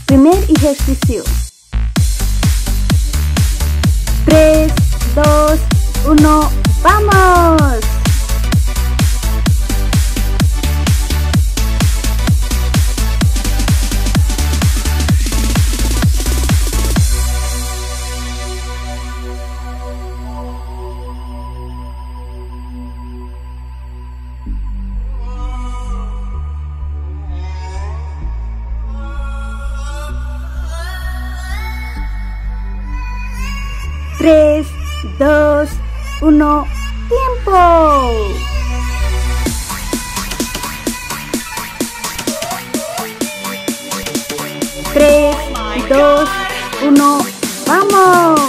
Primer ejercicio. 3, 2, 1, ¡vamos! 3, 2, 1, ¡tiempo! Tres, dos, uno, ¡vamos!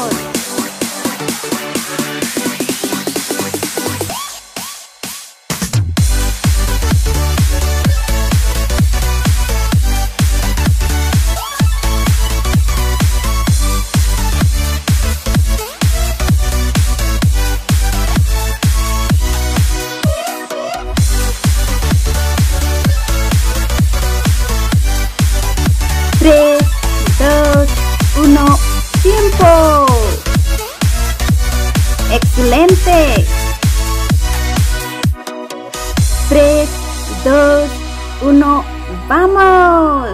Tres, dos, uno, ¡tiempo! ¡Excelente! 3, 2, 1, ¡vamos!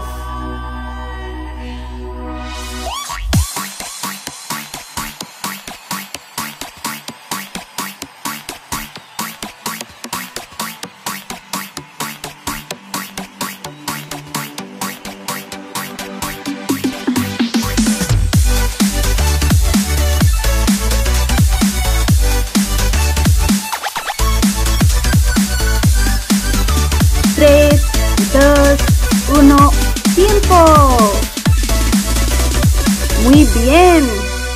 Tres, dos, uno, ¡tiempo! Muy bien.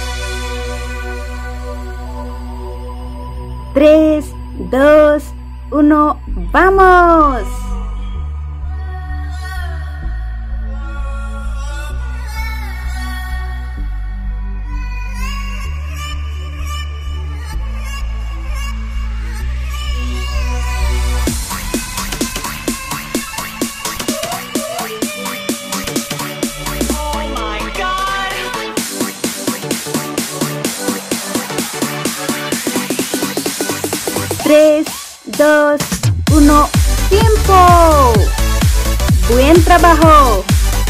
3, 2, 1, ¡vamos! Tres, dos, uno, ¡tiempo! ¡Buen trabajo!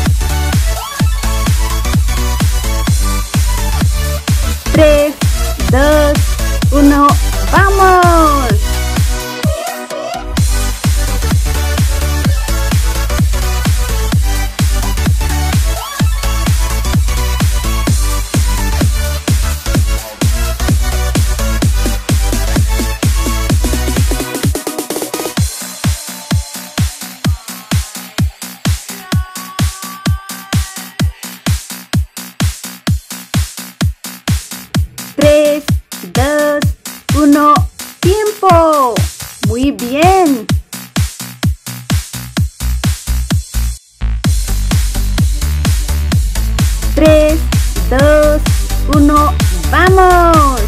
3, 2, 1, ¡vamos! Tres, dos, uno, ¡tiempo! Muy bien. 3, 2, 1, ¡vamos!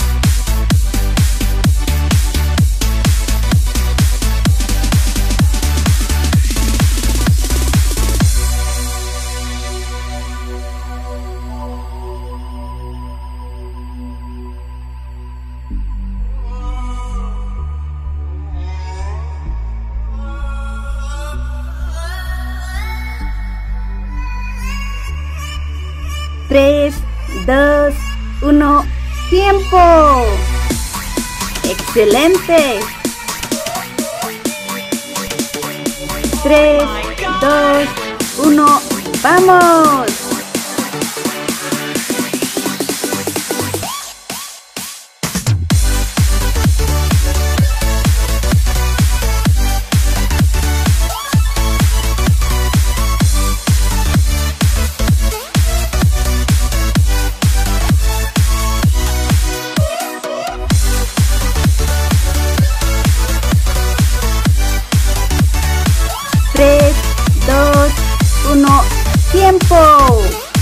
Tres, dos, uno, ¡tiempo! ¡Excelente! 3, 2, 1, ¡vamos! Tres, dos, uno, ¡tiempo!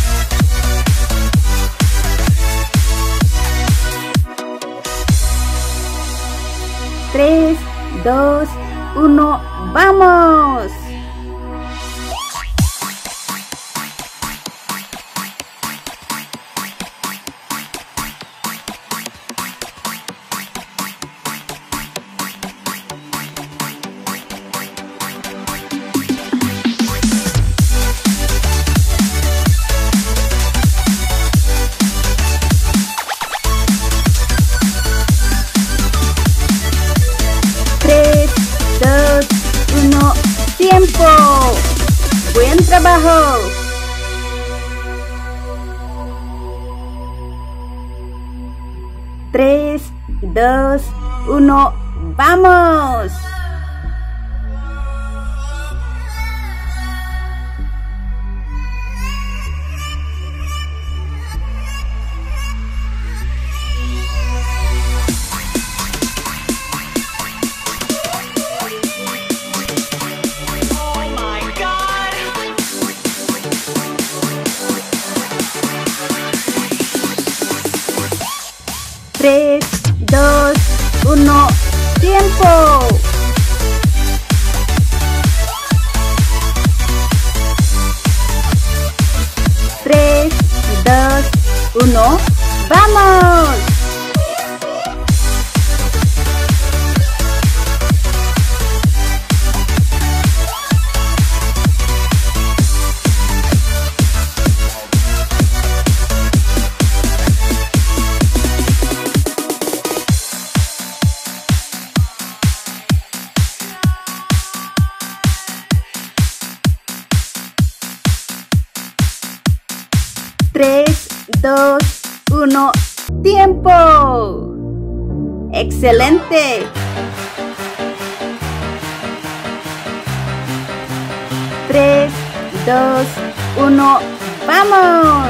3, 2, 1, ¡vamos! 1, tiempo. Buen trabajo. 3, 2, 1, ¡vamos! Tres, dos, uno, tiempo. 3, 2, 1, ¡vamos! 3, 2, 1, tiempo. ¡Excelente! 3, 2, 1, ¡vamos!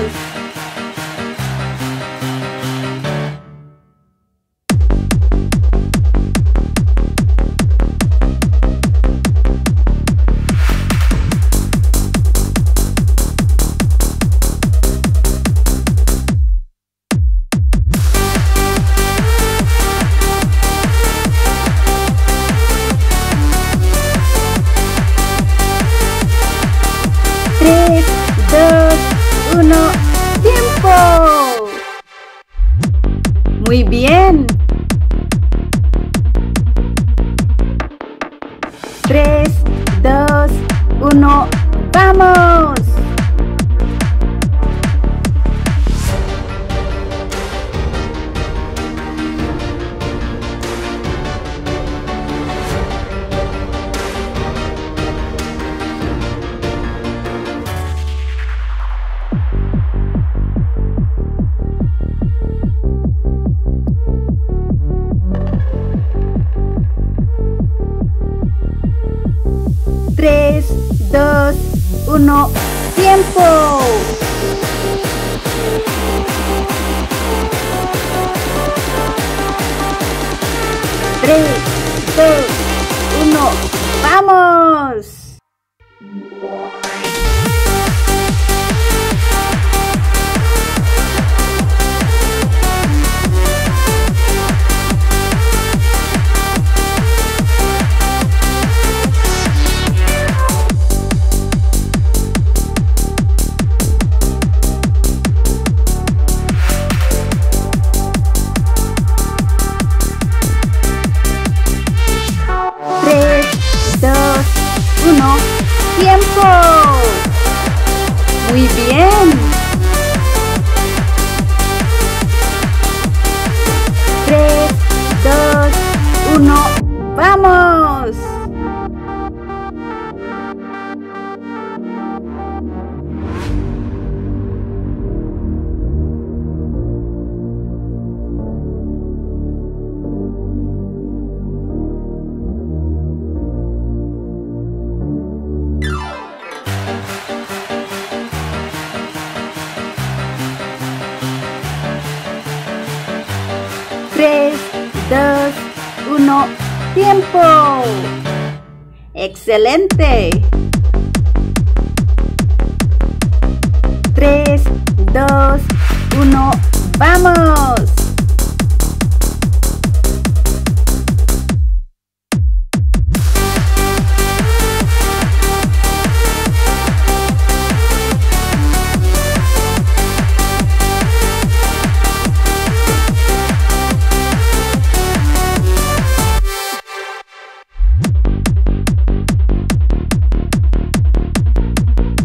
Tres, dos, uno, ¡tiempo! Muy bien. 3, 2, 1, ¡vamos! Tres, dos, uno, ¡tiempo! Tres, dos, uno, ¡vamos! 1, ¡tiempo! Muy bien. 3, 2, 1, ¡vamos! Tres, dos, uno, ¡tiempo! ¡Excelente! 3, 2, 1, ¡vamos!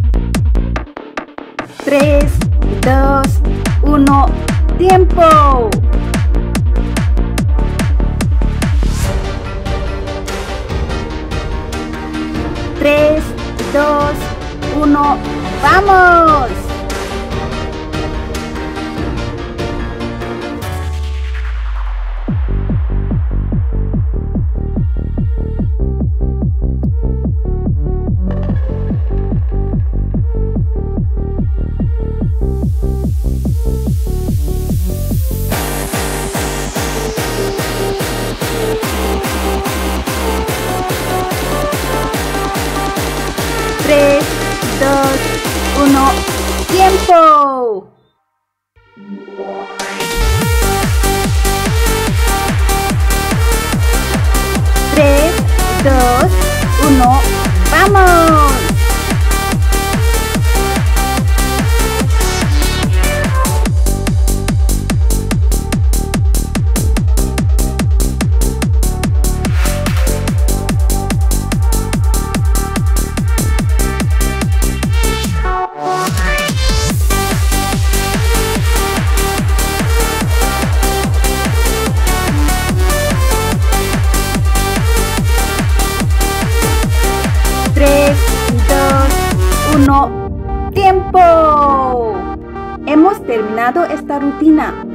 Tres, dos, uno, ¡tiempo! 3, 2, 1, ¡vamos! 3, 2, 1, ¡tiempo! 3, 2, 1, ¡vamos! 3, 2, 1, ¡tiempo! Hemos terminado esta rutina.